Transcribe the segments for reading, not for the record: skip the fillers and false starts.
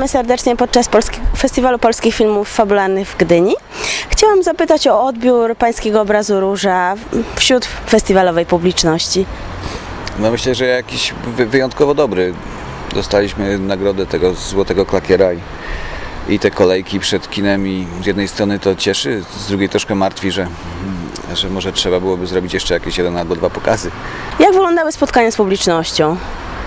Witamy serdecznie podczas Festiwalu Polskich Filmów Fabularnych w Gdyni. Chciałam zapytać o odbiór pańskiego obrazu Róża wśród festiwalowej publiczności. No myślę, że jakiś wyjątkowo dobry. Dostaliśmy nagrodę tego Złotego Klakiera i te kolejki przed kinem i z jednej strony to cieszy, z drugiej troszkę martwi, że może trzeba byłoby zrobić jeszcze jakieś 1 albo 2 pokazy. Jak wyglądały spotkania z publicznością?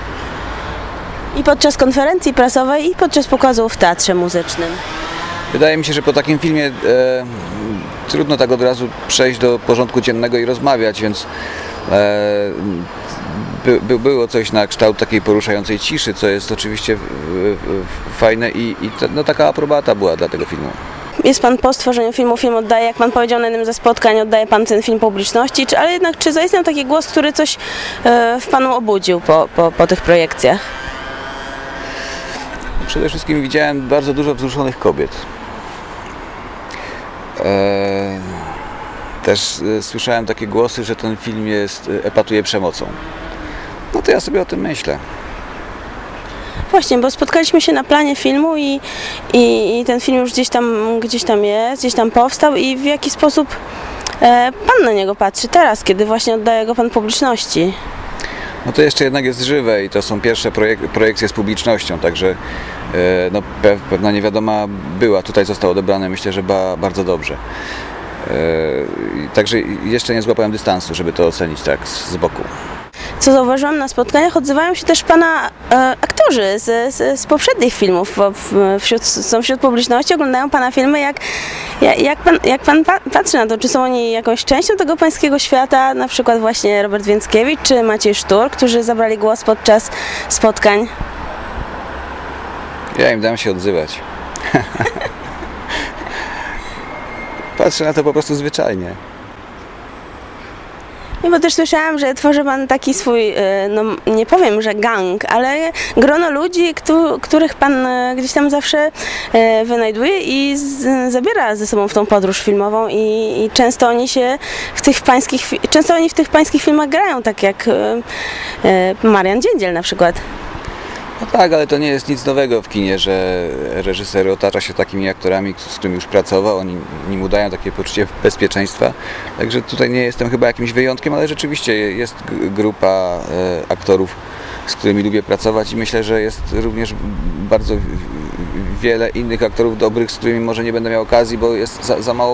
I podczas konferencji prasowej, i podczas pokazu w Teatrze Muzycznym. Wydaje mi się, że po takim filmie trudno tak od razu przejść do porządku dziennego i rozmawiać, więc było coś na kształt takiej poruszającej ciszy, co jest oczywiście fajne i taka aprobata była dla tego filmu. Jest pan po stworzeniu filmu, film oddaje, jak pan powiedział na jednym ze spotkań, oddaje pan ten film publiczności, ale jednak czy zaistniał taki głos, który coś w panu obudził po tych projekcjach? Przede wszystkim widziałem bardzo dużo wzruszonych kobiet. Też słyszałem takie głosy, że ten film epatuje przemocą. No to ja sobie o tym myślę. Właśnie, bo spotkaliśmy się na planie filmu i ten film już gdzieś tam jest, gdzieś tam powstał i w jaki sposób pan na niego patrzy teraz, kiedy właśnie oddaje go pan publiczności? No to jeszcze jednak jest żywe i to są pierwsze projekcje z publicznością, także no, pewna niewiadoma była. Tutaj został odebrany, myślę, że bardzo dobrze. Także jeszcze nie złapałem dystansu, żeby to ocenić tak z boku. Co zauważyłam na spotkaniach, odzywają się też pana aktorzy z poprzednich filmów, są wśród publiczności, oglądają pana filmy. Jak pan patrzy na to, czy są oni jakąś częścią tego pańskiego świata, na przykład właśnie Robert Więckiewicz czy Maciej Sztur, którzy zabrali głos podczas spotkań? Ja im dam się odzywać. Patrzę na to po prostu zwyczajnie. No bo też słyszałam, że tworzy pan taki swój, no nie powiem, że gang, ale grono ludzi, których pan gdzieś tam zawsze wynajduje i zabiera ze sobą w tą podróż filmową i często oni w tych pańskich filmach grają, tak jak Marian Dziędziel na przykład. No tak, ale to nie jest nic nowego w kinie, że reżyser otacza się takimi aktorami, z którymi już pracował, oni mu dają takie poczucie bezpieczeństwa. Także tutaj nie jestem chyba jakimś wyjątkiem, ale rzeczywiście jest grupa aktorów, z którymi lubię pracować i myślę, że jest również bardzo wiele innych aktorów dobrych, z którymi może nie będę miał okazji, bo jest za mało,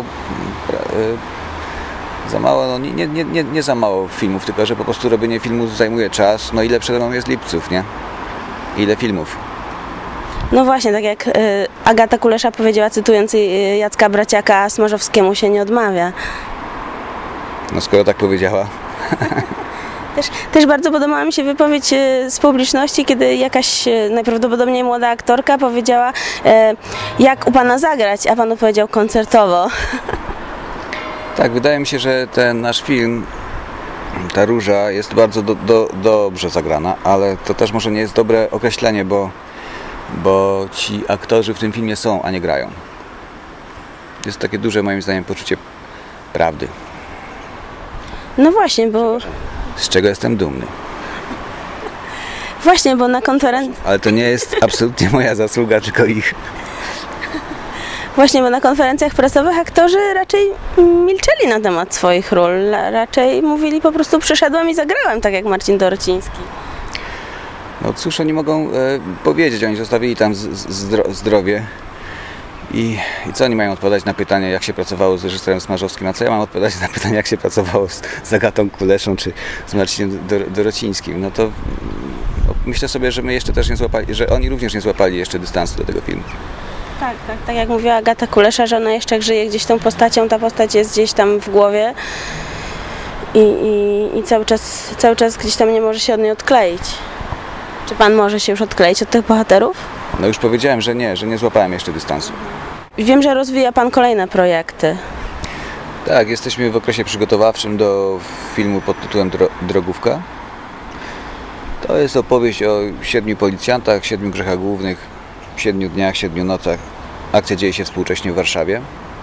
no nie za mało filmów, tylko że po prostu robienie filmu zajmuje czas, no ile przede mną jest lipców, nie? Ile filmów? No właśnie, tak jak Agata Kulesza powiedziała, cytując Jacka Braciaka, Smarzowskiemu się nie odmawia. No skoro tak powiedziała. Też bardzo podobała mi się wypowiedź z publiczności, kiedy jakaś najprawdopodobniej młoda aktorka powiedziała, jak u pana zagrać, a pan odpowiedział koncertowo. Tak, wydaje mi się, że ten nasz film, ta Róża, jest bardzo dobrze zagrana, ale to też może nie jest dobre określenie, bo ci aktorzy w tym filmie są, a nie grają. Jest takie duże, moim zdaniem, poczucie prawdy. No właśnie, bo... Z czego jestem dumny. Właśnie, bo na konferencji... Ale to nie jest absolutnie moja zasługa, tylko ich. Właśnie, bo na konferencjach prasowych aktorzy raczej milczeli na temat swoich ról. Raczej mówili po prostu przyszedłem i zagrałem, tak jak Marcin Dorociński. No cóż oni mogą powiedzieć? Oni zostawili tam zdrowie. I co oni mają odpowiadać na pytanie, jak się pracowało z reżyserem Smarzowskim? A co ja mam odpowiadać na pytanie, jak się pracowało z Agatą Kuleszą czy z Marcinem Dorocińskim? No to myślę sobie, że my jeszcze też nie złapali, że oni również nie złapali jeszcze dystansu do tego filmu. Tak jak mówiła Agata Kulesza, że ona jeszcze żyje gdzieś tą postacią, ta postać jest gdzieś tam w głowie i cały czas gdzieś tam nie może się od niej odkleić. Czy pan może się już odkleić od tych bohaterów? No już powiedziałem, że nie złapałem jeszcze dystansu. Wiem, że rozwija pan kolejne projekty. Tak, jesteśmy w okresie przygotowawczym do filmu pod tytułem Drogówka. To jest opowieść o 7 policjantach, 7 grzechach głównych, 7 dniach, 7 nocach. Akcja dzieje się współcześnie w Warszawie.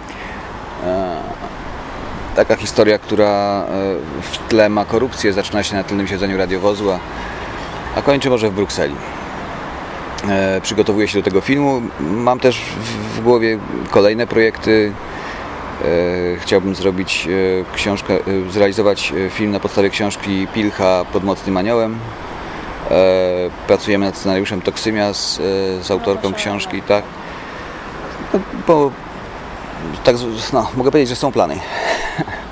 Taka historia, która w tle ma korupcję, zaczyna się na tylnym siedzeniu radiowozu, a kończy może w Brukseli. przygotowuję się do tego filmu. Mam też w głowie kolejne projekty. Chciałbym zrobić książkę, zrealizować film na podstawie książki Pilcha Pod mocnym aniołem. Pracujemy nad scenariuszem Toksymia z autorką książki, tak. No, mogę powiedzieć, że są plany.